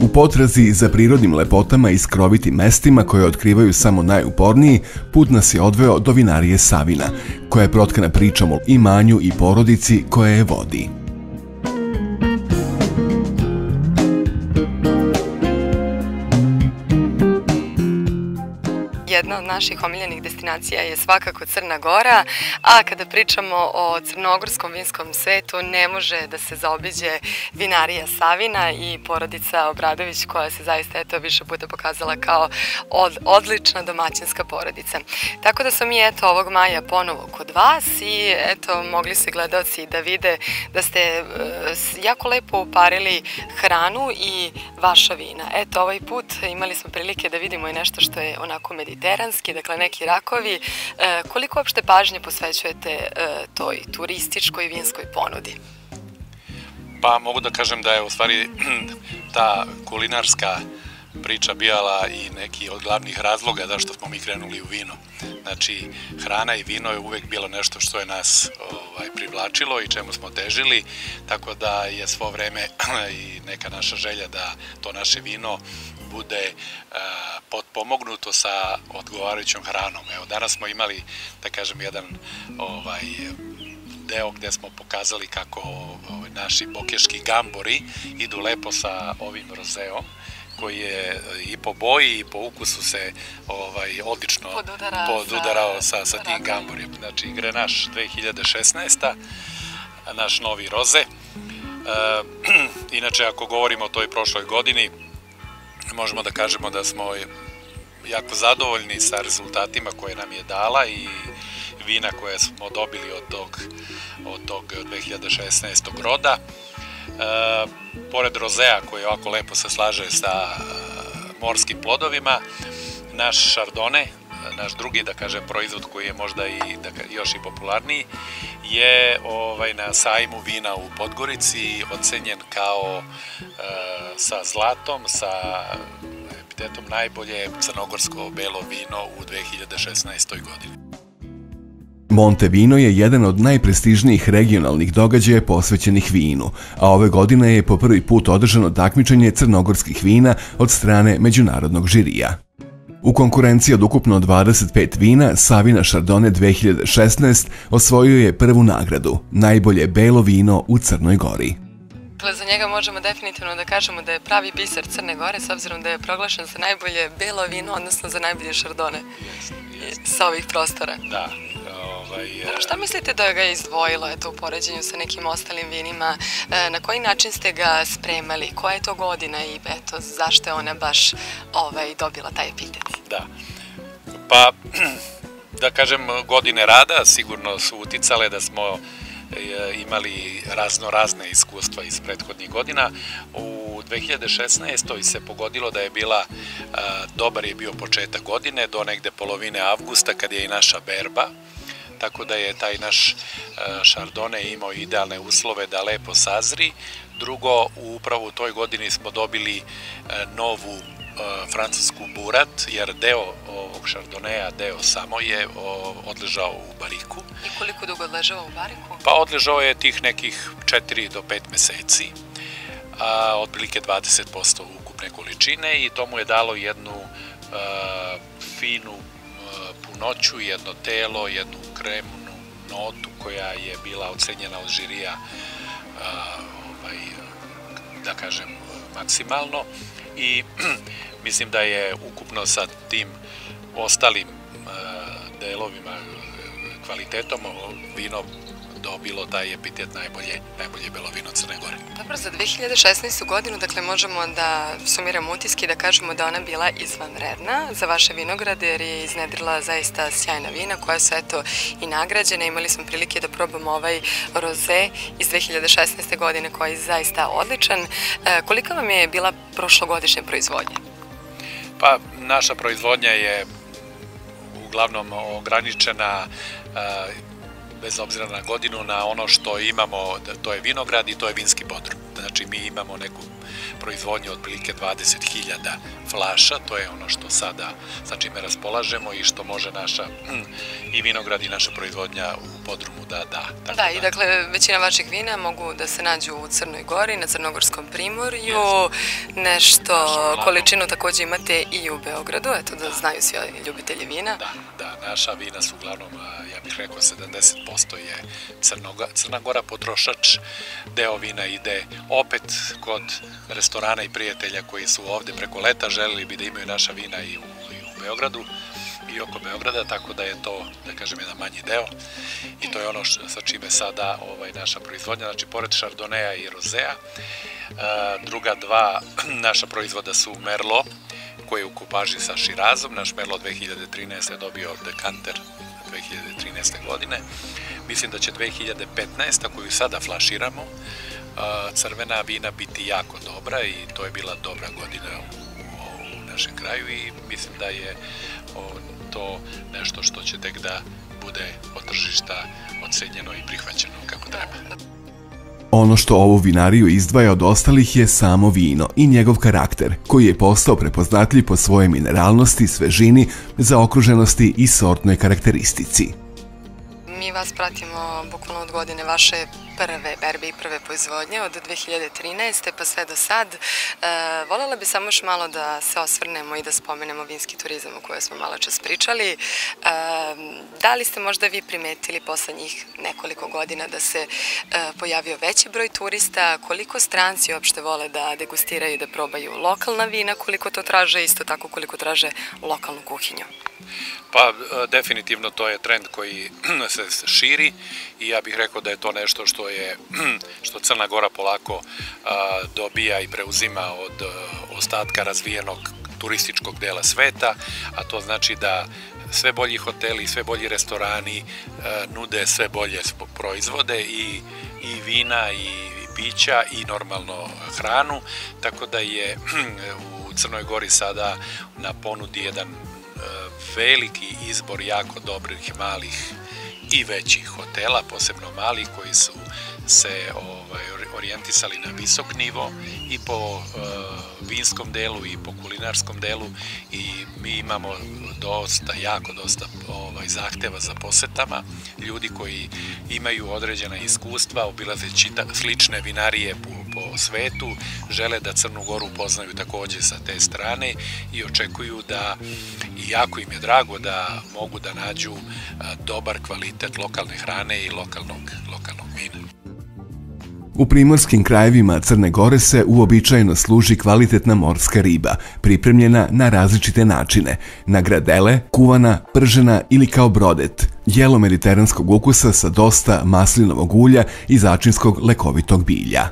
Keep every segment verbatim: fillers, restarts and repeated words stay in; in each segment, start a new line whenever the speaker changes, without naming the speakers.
U potrazi za prirodnim lepotama i skrovitim mestima koje otkrivaju samo najuporniji, put nas je odveo do vinarije Savina, koja je protkana pričom o imanju i porodici koja je vodi.
Jedna od naših omiljenih destinacija je svakako Crna Gora, a kada pričamo o crnogorskom vinskom svetu ne može da se zaobiđe vinarija Savina i porodica Obradović, koja se zaista eto više puta pokazala kao od, odlična domaćinska porodica. Tako da smo mi eto ovog maja ponovo kod vas i eto mogli su gledaoci da vide da ste e, jako lepo uparili hranu i vaša vina. Eto ovaj put imali smo prilike da vidimo i nešto što je onako mediteranski, dakle neki rakovi. E, koliko uopšte pažnje posvećujete e, toj turističkoj vinskoj ponudi?
Pa mogu da kažem da je u stvari ta kulinarska priča bijala i neki od glavnih razloga zašto smo mi krenuli u vino. Znači, hrana i vino je uvek bilo nešto što je nas ovaj, privlačilo i čemu smo težili, tako da je svo vreme i neka naša želja da to naše vino bude uh, potpomognuto sa odgovarajućom hranom. Evo, danas smo imali, da kažem, jedan ovaj, deo gde smo pokazali kako ovaj, naši bokeški gambori idu lepo sa ovim rozeom, koji je i po boji i po ukusu se ovaj, odlično
Podudara
podudarao sa, sa,
sa
tim gamborima. Znači, Grenache dve hiljade šesnaesta. naš novi roze. E, inače, ako govorimo o toj prošloj godini, možemo da kažemo da smo jako zadovoljni sa rezultatima koje nam je dala i vina koje smo dobili od tog, od tog dve hiljade šesnaestog roda. E, pored rozea koji ovako lepo se slaže sa morskim plodovima, naš Chardonnay, naš drugi, da kažem, proizvod koji je možda i da, još i popularniji, je ovaj, na sajmu vina u Podgorici ocenjen kao e, sa zlatom, sa epitetom najbolje crnogorsko belo vino u dve hiljade šesnaestoj godini.
Monte Vino je jedan od najprestižnijih regionalnih događaja posvećenih vinu, a ove godine je po prvi put održano takmičenje crnogorskih vina od strane međunarodnog žirija. U konkurenciji od ukupno dvadeset pet vina, Savina Chardonnay dve hiljade šesnaeste osvojio je prvu nagradu, najbolje belo vino u Crnoj Gori.
Za njega možemo definitivno da kažemo da je pravi biser Crne Gore, s obzirom da je proglašen za najbolje belo vino, odnosno za najbolje Chardonnay sa ovih prostora.
Da. Ovaj,
šta mislite da ga je izdvojilo eto, u poređenju sa nekim ostalim vinima? E, na koji način ste ga spremali? Koja je to godina i eto, zašto je ona baš ovaj, dobila taj epitet?
Da. Pa, da kažem, godine rada sigurno su uticale da smo imali razno razne iskustva iz prethodnih godina. U dve hiljade šesnaestoj se pogodilo da je bila, dobar je bio početak godine do negde polovine avgusta kad je i naša berba, tako da je taj naš Chardonnay imao idealne uslove da lepo sazri. Drugo, upravo u toj godini smo dobili novu francusku burat, jer deo ovog Chardonnaya, deo samo je odležao u bariku.
I koliko dugo odležao u bariku?
Pa odležao je tih nekih četiri do pet meseci, a otprilike dvadeset posto ukupne količine, i to mu je dalo jednu uh, finu uh, punoću, jedno telo, jednu kremnu notu koja je bila ocenjena od žirija, uh, ovaj, da kažem, maksimalno. I mislim da je ukupno sa tim ostalim uh, delovima, kvalitetom, vino dobilo taj epitet najbolje, najbolje belo vino Crne Gore.
Dobro, za dve hiljade šesnaestu godinu, dakle, možemo da sumiramo utiske i da kažemo da ona bila izvanredna za vaše vinograde, jer je iznedrila zaista sjajna vina koja su, eto, i nagrađene. Imali smo prilike da probamo ovaj roze iz dve hiljade šesnaeste godine koji je zaista odličan. E, kolika vam je bila prošlogodišnja proizvodnja?
Pa, naša proizvodnja je uglavnom ograničena, bez obzira na godinu, na ono što imamo, to je vinograd i to je vinski podrum. Znači mi imamo neku proizvodnju otprilike dvadeset hiljada flaša, to je ono što sada sa čime raspolažemo i što može naša i vinograd i naša proizvodnja u podrumu da da.
Da, i dakle većina vaših vina mogu da se nađu u Crnoj Gori, na Crnogorskom primorju, nešto količinu takođe imate i u Beogradu, eto da znaju svi ljubitelji vina.
Da, da, naša vina su uglavnom, ja bih rekao, sedamdeset posto je Crna Gora potrošač, deo vina ide opet kod restorana i prijatelja koji su ovde preko leta, želeli bi da imaju naša vina i u, i u Beogradu i oko Beograda, tako da je to, da kažem, jedan manji deo i to je ono sa čime sada ovaj, naša proizvodnja, znači pored Šardoneja i Rozea. Druga dva naša proizvoda su Merlot, koji je u kupaži sa Širazom, naš Merlot dve hiljade trinaeste. dobio dekanter dve hiljade trinaeste. godine. Mislim da će dve hiljade petnaeste. koju sada flaširamo, crvena vina biti jako dobra i to je bila dobra godina u našem kraju i mislim da je to nešto što će tek da bude od tržišta ocenjeno i prihvaćeno kako treba.
Ono što ovu vinariju izdvaja od ostalih je samo vino i njegov karakter, koji je postao prepoznatljiv po svojoj mineralnosti, svežini, zaokruženosti i sortnoj karakteristici.
Mi vas pratimo bukvalno od godine vaše prve berbe i prve proizvodnje, od dve hiljade trinaeste. pa sve do sad. Voljela bi samo još malo da se osvrnemo i da spomenemo vinski turizam o kojoj smo malo čas pričali. Da li ste možda vi primetili poslednjih nekoliko godina da se pojavio veći broj turista, koliko stranci uopšte vole da degustiraju i da probaju lokalna vina, koliko to traže, isto tako koliko traže lokalnu kuhinju?
Pa definitivno to je trend koji se širi i ja bih rekao da je to nešto što je, što Crna Gora polako dobija i preuzima od ostatka razvijenog turističkog dela sveta, a to znači da sve bolji hoteli i sve bolji restorani nude sve bolje proizvode i, i vina i pića i normalno hranu, tako da je u Crnoj Gori sada na ponudi jedan veliki izbor jako dobrih malih i većih hotela, posebno malih koji su se ovaj, orijentisali na visok nivo i po uh, vinskom delu i po kulinarskom delu i mi imamo dosta, jako dosta ovaj, zahteva za posetama, ljudi koji imaju određena iskustva obilazeći slične vinarije po, po svetu, žele da Crnu Goru poznaju takođe sa te strane i očekuju da, i jako im je drago da mogu da nađu a, dobar kvalitet lokalne hrane i lokalnog, lokalnog vina.
U primorskim krajevima Crne Gore se uobičajeno služi kvalitetna morska riba, pripremljena na različite načine, na gradele, kuvana, pržena ili kao brodet, jelo mediteranskog ukusa sa dosta maslinovog ulja i začinskog lekovitog bilja.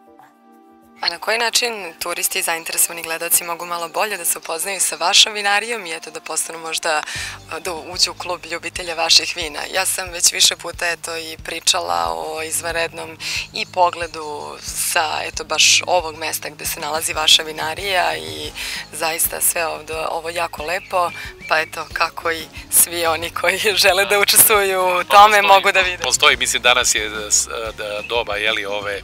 A na koji način turisti i zainteresovani gledalci mogu malo bolje da se upoznaju sa vašom vinarijom i eto da postanu možda da uđu u klub ljubitelja vaših vina? Ja sam već više puta eto i pričala o izvanrednom i pogledu sa eto baš ovog mesta gde se nalazi vaša vinarija i zaista sve ovde ovo jako lepo, pa eto kako i svi oni koji žele da učestvuju u tome mogu da vide.
Postoji, mislim danas je doba jeli ove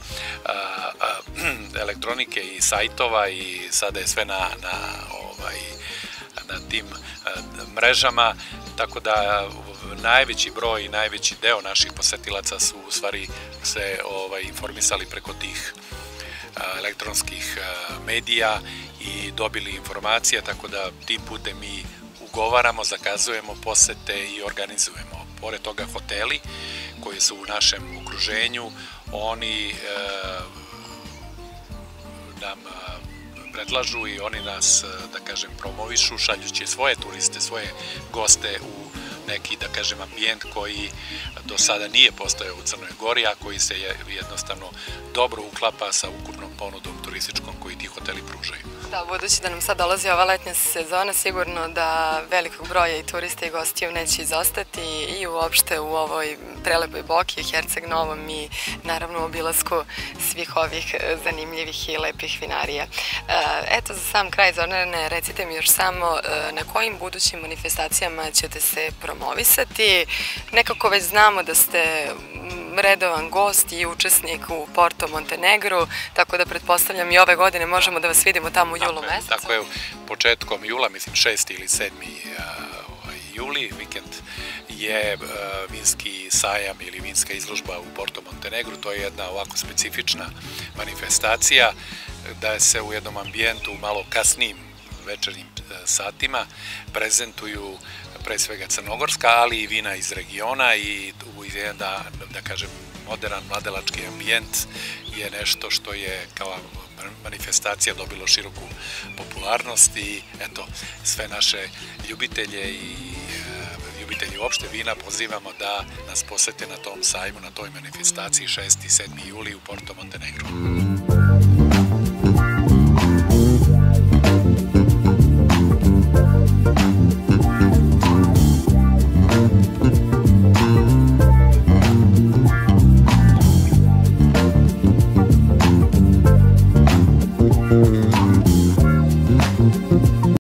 elektronike i sajtova i sada je sve na, na, ovaj, na tim mrežama, tako da najveći broj i najveći deo naših posetilaca su u stvari se ovaj, informisali preko tih elektronskih medija i dobili informacije, tako da tim putem mi ugovaramo, zakazujemo posete i organizujemo. Pored toga hoteli koji su u našem okruženju, oni e, nam predlažu i oni nas, da kažem, promovišu, šaljući svoje turiste, svoje goste u neki, da kažem, ambijent koji do sada nije postojao u Crnoj Gori, a koji se jednostavno dobro uklapa sa ukupnom ponudom turističkom koji ti hoteli pružaju.
Da, budući da nam sad dolazi ova letnja sezona, sigurno da velikog broja i turista i gostiju neće izostati i uopšte u ovoj prelepoj Boki, Herceg Novom i naravno u obilasku svih ovih zanimljivih i lepih vinarija. Eto, za sam kraj, Zorane, recite mi još samo na kojim budućim manifestacijama ćete se promovisati. Nekako već znamo da ste redovan gost i učesnik u Porto Montenegru, tako da pretpostavljam i ove godine možemo da vas vidimo tamo u julu mesecu.
Tako je, početkom jula, mislim šesti ili sedmi juli, vikend je vinski sajam ili vinska izložba u Porto Montenegru. To je jedna ovako specifična manifestacija da se u jednom ambijentu malo kasnijim večernjim satima prezentuju pre svega crnogorska, ali i vina iz regiona i u jedan, da kažem, modern mladalački ambijent je nešto što je kao manifestacija dobilo široku popularnost i eto, sve naše ljubitelje i ljubitelji uopšte vina pozivamo da nas posete na tom sajmu, na toj manifestaciji šesti i sedmi juli u Porto Montenegru.